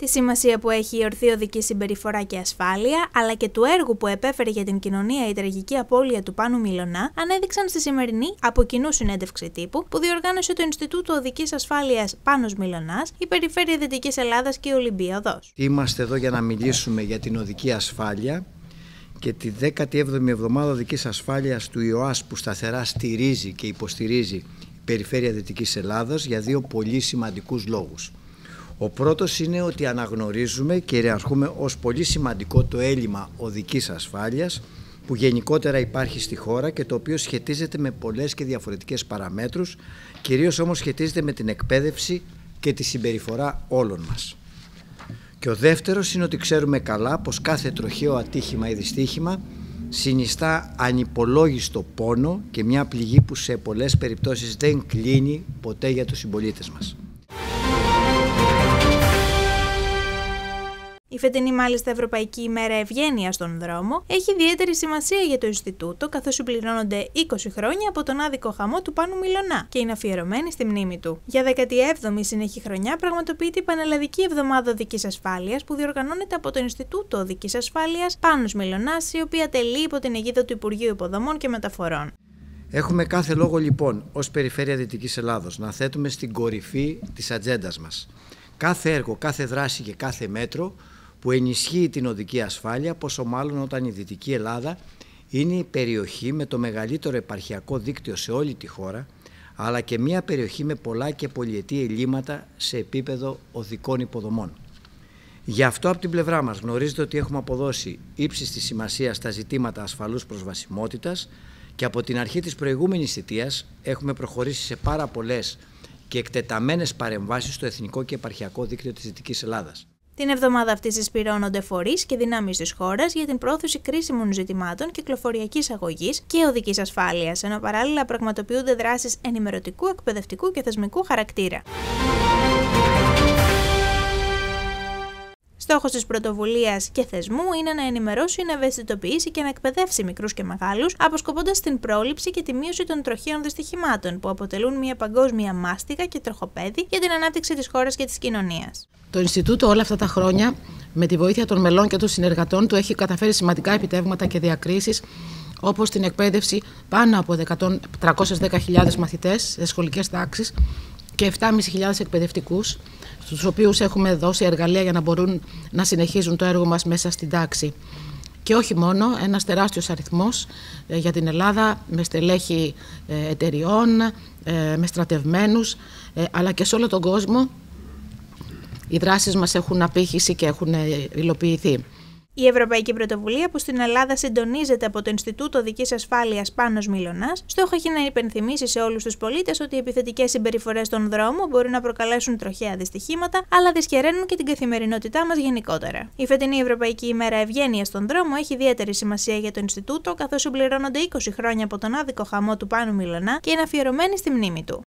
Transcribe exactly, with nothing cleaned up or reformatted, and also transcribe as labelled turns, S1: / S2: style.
S1: Τη σημασία που έχει η ορθή οδική συμπεριφορά και ασφάλεια, αλλά και του έργου που επέφερε για την κοινωνία η τραγική απώλεια του Πάνου Μιλωνά, ανέδειξαν στη σημερινή από κοινού συνέντευξη τύπου που διοργάνωσε το Ινστιτούτο Οδικής Ασφάλειας Πάνος Μιλωνάς, η Περιφέρεια Δυτικής Ελλάδας και η Ολυμπία Οδός.
S2: Είμαστε εδώ για να μιλήσουμε για την οδική ασφάλεια και τη δέκατη έβδομη εβδομάδα οδικής ασφάλειας του ΙΟΑΣ που σταθερά στηρίζει και υποστηρίζει η Περιφέρεια Δυτικής Ελλάδας για δύο πολύ σημαντικούς λόγους. Ο πρώτος είναι ότι αναγνωρίζουμε και ιεραρχούμε ως πολύ σημαντικό το έλλειμμα οδικής ασφάλειας που γενικότερα υπάρχει στη χώρα και το οποίο σχετίζεται με πολλές και διαφορετικές παραμέτρους, κυρίως όμως σχετίζεται με την εκπαίδευση και τη συμπεριφορά όλων μας. Και ο δεύτερος είναι ότι ξέρουμε καλά πως κάθε τροχαίο ατύχημα ή δυστύχημα συνιστά ανυπολόγιστο πόνο και μια πληγή που σε πολλές περιπτώσεις δεν κλείνει ποτέ για τους συμπολίτες μας.
S1: Η φετινή μάλιστα Ευρωπαϊκή ημέρα Ευγένειας στον δρόμο έχει ιδιαίτερη σημασία για το Ινστιτούτο, καθώς συμπληρώνονται είκοσι χρόνια από τον άδικο χαμό του Πάνου Μιλωνά και είναι αφιερωμένη στη μνήμη του. Για δέκατη έβδομη συνεχή χρονιά πραγματοποιείται η Πανελλαδική Εβδομάδα Οδικής Ασφάλειας που διοργανώνεται από το Ινστιτούτο Οδικής Ασφάλειας Πάνος Μιλωνάς, η οποία τελεί υπό την αιγίδα του Υπουργείου Υποδομών και Μεταφορών.
S2: Έχουμε κάθε λόγο λοιπόν ως Περιφέρεια Δυτικής Ελλάδος να θέτουμε στην κορυφή της ατζέντας μας κάθε έργο, κάθε δράση και κάθε μέτρο που ενισχύει την οδική ασφάλεια, πόσο μάλλον όταν η Δυτική Ελλάδα είναι η περιοχή με το μεγαλύτερο επαρχιακό δίκτυο σε όλη τη χώρα, αλλά και μια περιοχή με πολλά και πολυετή ελλείμματα σε επίπεδο οδικών υποδομών. Γι' αυτό από την πλευρά μας γνωρίζετε ότι έχουμε αποδώσει ύψιστη σημασία στα ζητήματα ασφαλούς προσβασιμότητας και από την αρχή της προηγούμενης θητείας έχουμε προχωρήσει σε πάρα πολλές και εκτεταμένες παρεμβάσεις στο εθνικό και επαρχιακό δίκτυο της Δυτικής Ελλάδας.
S1: Την εβδομάδα αυτή συσπηρώνονται φορείς και δυνάμεις της χώρας για την πρόθεση κρίσιμων ζητημάτων κυκλοφοριακής αγωγής και οδικής ασφάλειας, ενώ παράλληλα πραγματοποιούνται δράσεις ενημερωτικού, εκπαιδευτικού και θεσμικού χαρακτήρα. Στόχος της πρωτοβουλίας και θεσμού είναι να ενημερώσει, να ευαισθητοποιήσει και να εκπαιδεύσει μικρούς και μεγάλους, αποσκοπώντας στην πρόληψη και τη μείωση των τροχαίων δυστυχημάτων, που αποτελούν μια παγκόσμια μάστιγα και τροχοπέδι για την ανάπτυξη της χώρας και της κοινωνίας.
S3: Το Ινστιτούτο όλα αυτά τα χρόνια, με τη βοήθεια των μελών και των συνεργατών του, έχει καταφέρει σημαντικά επιτεύγματα και διακρίσεις, όπως την εκπαίδευση πάνω από τριακόσιες δέκα χιλιάδες μαθητές σε σχολικές τάξεις και επτά χιλιάδες πεντακόσιους εκπαιδευτικούς, στους οποίους έχουμε δώσει εργαλεία για να μπορούν να συνεχίζουν το έργο μας μέσα στην τάξη. Και όχι μόνο, ένας τεράστιος αριθμός ε, για την Ελλάδα με στελέχη ε, εταιριών, ε, με στρατευμένους, ε, αλλά και σε όλο τον κόσμο οι δράσεις μας έχουν απήχηση και έχουν ε, υλοποιηθεί.
S1: Η Ευρωπαϊκή Πρωτοβουλία που στην Ελλάδα συντονίζεται από το Ινστιτούτο Οδικής Ασφάλειας Πάνος Μιλωνάς, στόχο έχει να υπενθυμίσει σε όλους τους πολίτες ότι οι επιθετικές συμπεριφορές στον δρόμο μπορεί να προκαλέσουν τροχαία δυστυχήματα, αλλά δυσχεραίνουν και την καθημερινότητά μας γενικότερα. Η φετινή Ευρωπαϊκή ημέρα Ευγένειας στον δρόμο έχει ιδιαίτερη σημασία για το Ινστιτούτο, καθώς συμπληρώνονται είκοσι χρόνια από τον άδικο χαμό του Πάνου Μιλωνά και είναι αφιερωμένη στη μνήμη του.